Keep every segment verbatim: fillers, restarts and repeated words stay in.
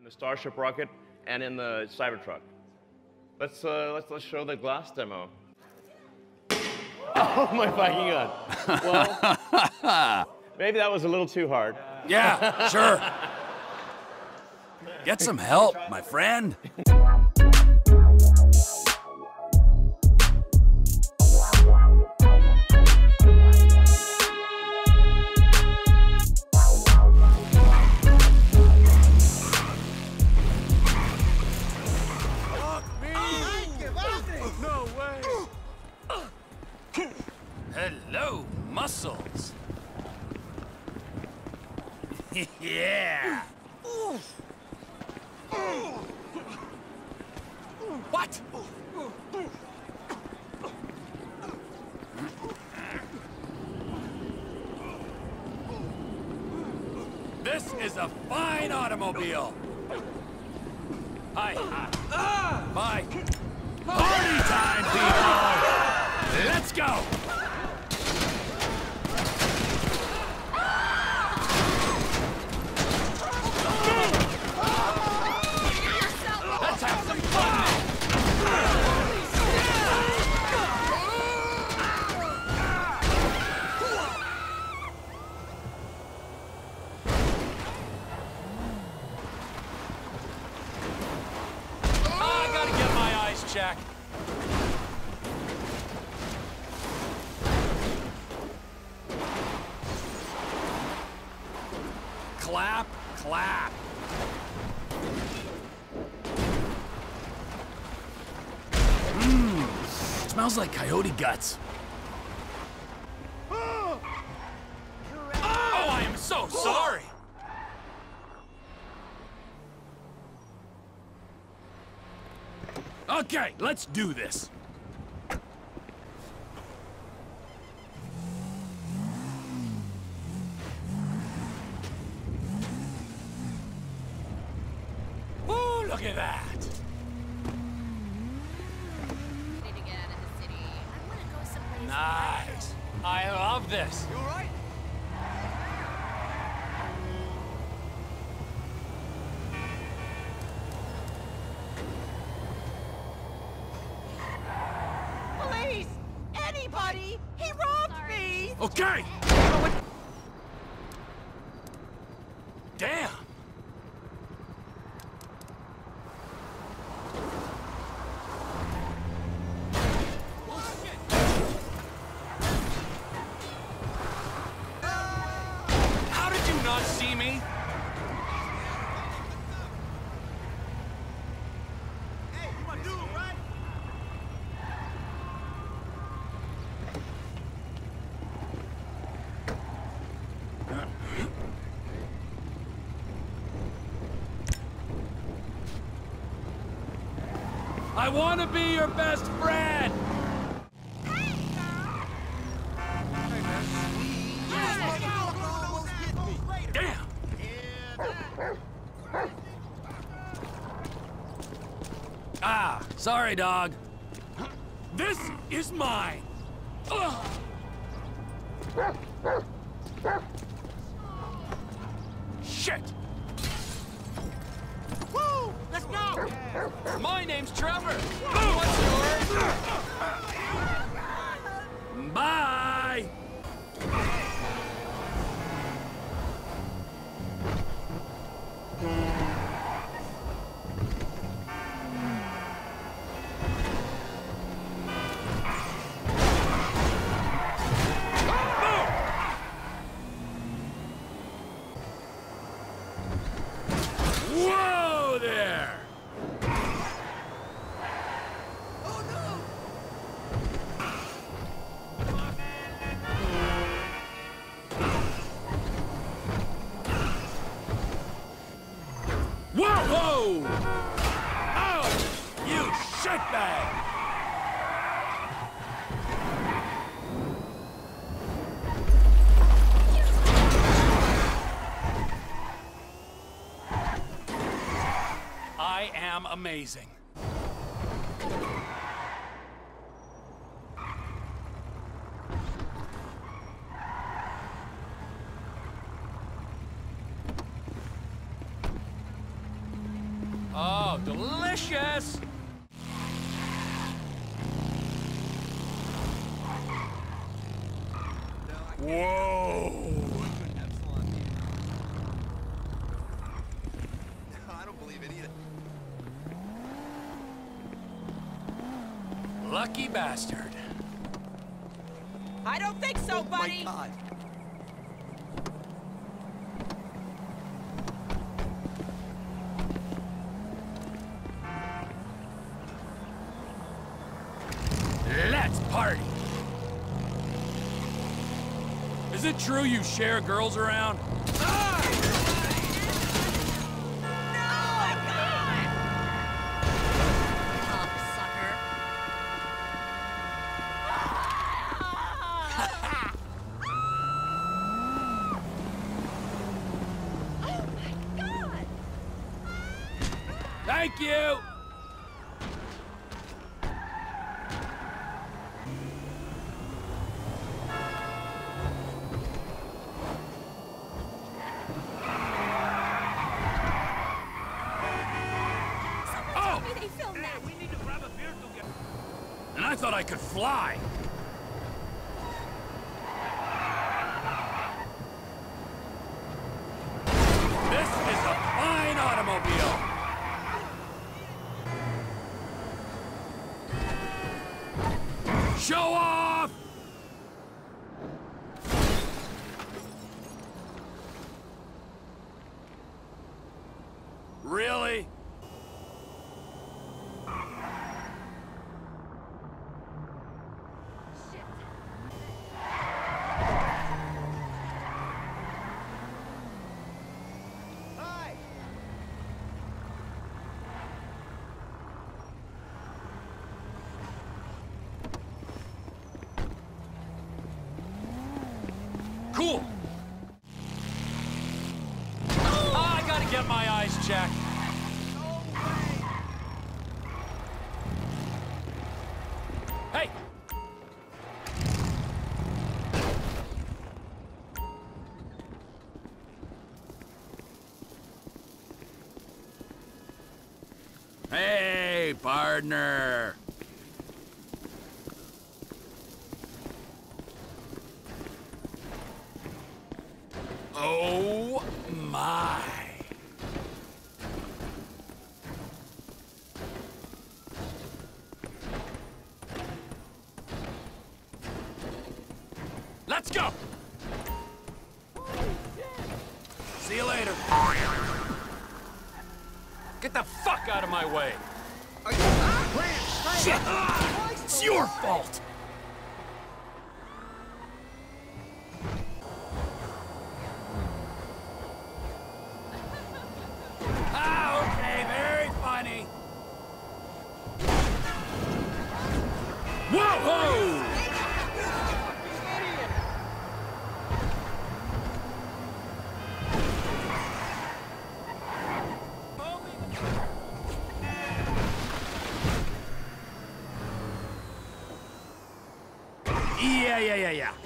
the Starship rocket and in the Cybertruck. Let's uh, let's let's show the glass demo. Oh my fucking god! Well, maybe that was a little too hard. Yeah, sure. Get some help, my friend. Hello, muscles. Yeah. What? This is a fine automobile. Hi. Ah! Bye. Party time, people! Let's go! Let's have some fun! I gotta get my eyes checked. Clap, clap. Mmm, smells like coyote guts. Oh, I am so sorry. Okay, let's do this. Ooh, look at that. Need to get out of the city. I want to go someplace. Nice. I love this. You all right? Police! Anybody! He robbed me! Okay. Damn. How did you not see me? Hey, you my dude, right? I want to be your best friend. Damn. Ah, sorry, dog. This is mine. Ugh. Shit. Woo! Let's go! My name's Trevor. What's yours? Bye. Whoa there! Whoa! Whoa! Oh! You shitbag! I am amazing. Oh, delicious! Whoa! I don't believe it either. Lucky bastard. I don't think so, Oh buddy. my God. Let's party! Is it true you share girls around? Cocksucker. Oh my God! Thank you! Someone told me they filmed that. And I thought I could fly! This is a fine automobile! Show off! Really? Hi. Cool! Ah, I gotta get my eyes checked. Hey! Hey, partner! Oh my! Let's go! See you later. Get the fuck out of my way! Shit! It's your fault! Ah, okay, very funny. Whoa, whoa! Yeah, yeah, yeah, yeah.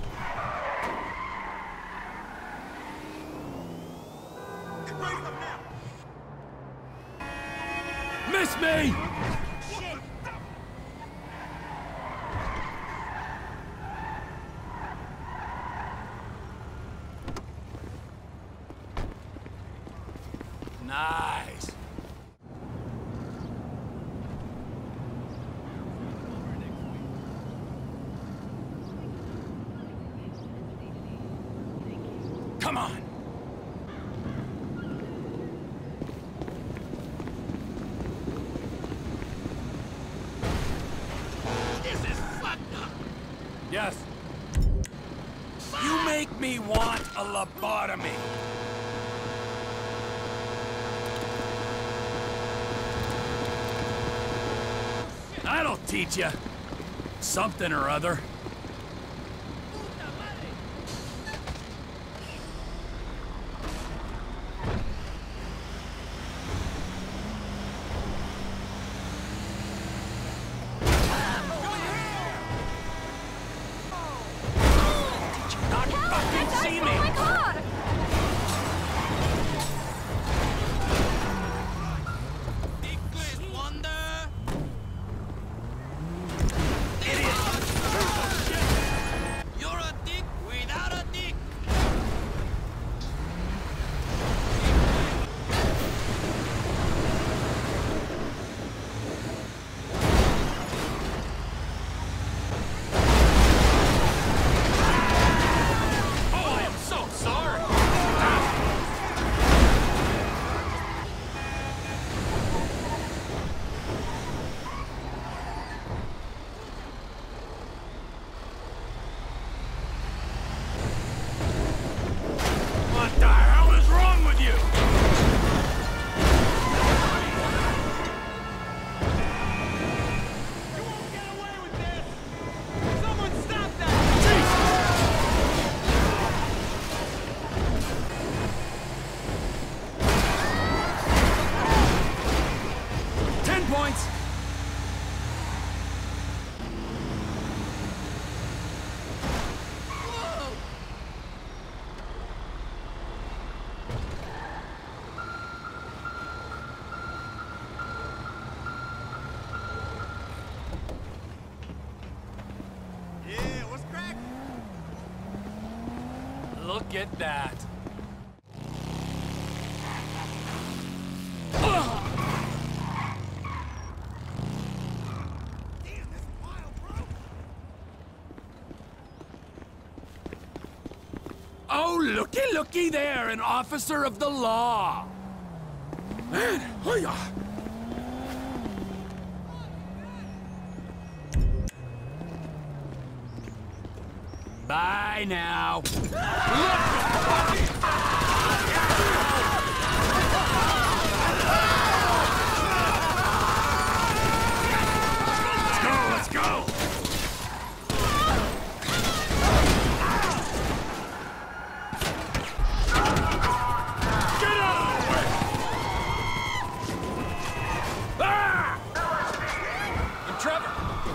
Raise them now. Miss me! Nice. Come on. This is fucked up. Yes. You make me want a lobotomy. That'll teach you. Something or other. Did you not fucking see Oh me? my God! points. Yeah, what's crack? Look at that. Damn, that's wild, bro. Oh, looky, looky there, an officer of the law. Man, hiya. Bye now. Let's go, let's go. Get out of the way! Ah! I'm Trevor.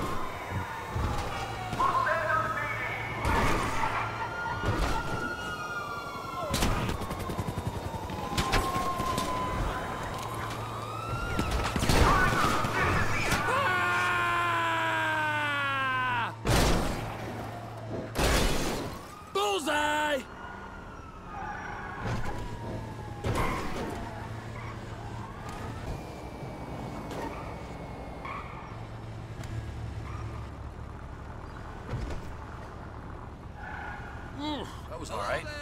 Ah! Bullseye! Ooh, that was all right.